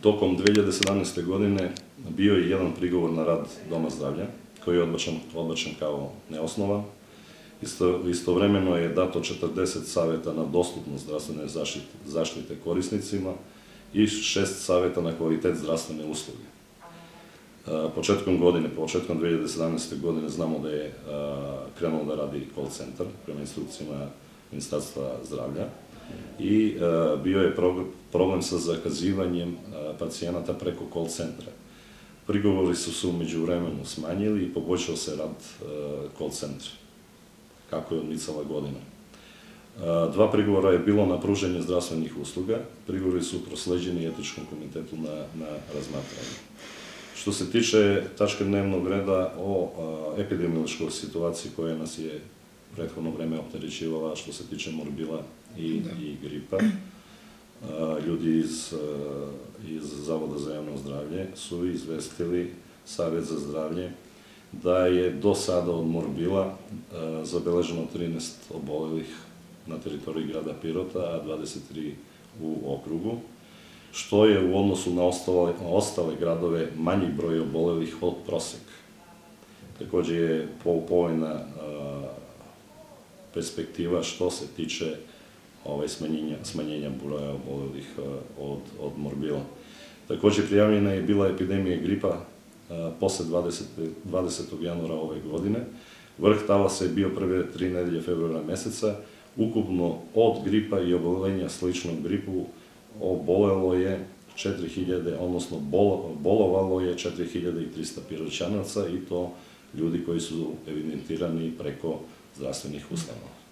Tokom 2017. godine bio je jedan prigovor na rad Doma zdravlja, koji je odbačen kao neosnovan. Istovremeno je dato 40 savjeta na dostupnost zdravstvene zaštite korisnicima i 6 savjeta na kvalitet zdravstvene usluge. Početkom 2017. godine znamo da je krenuo da radi call centar prema instrukcijama Ministarstva zdravlja i bio je problem sa zakazivanjem pacijenata preko call centra. Prigovori su se u međuvremenu smanjili i poboljšao se rad call centra, kako je odmicala godina. 2 prigovora je bilo na pružanje zdravstvenih usluga, prigovori su prosleđeni etičkom komitetu na razmatranje. Što se tiče tačke dnevnog reda o epidemiološkoj situaciji koja nas je prethodno vreme opterećivala što se tiče morbila i gripa, ljudi iz Zavoda za javno zdravlje su izvestili Savjet za zdravlje da je do sada od morbila zabeleženo 13 obolelih na teritoriji grada Pirota, a 23 u okrugu, što je u odnosu na ostale gradove manji broj obolelih od proseka. Također je povoljna perspektiva što se tiče smanjenja broja obolelih od morbila. Također prijavljena je bila epidemija gripa posle 20. januara ove godine. Vrh talasa je bio prve 3 nedelje februara meseca. Ukupno od gripa i obolenja sličnom gripu obolelo je 4000, odnosno bolovalo je 4300 Piroćanaca i to ljudi koji su evidentirani preko zdravstvenih ustanova.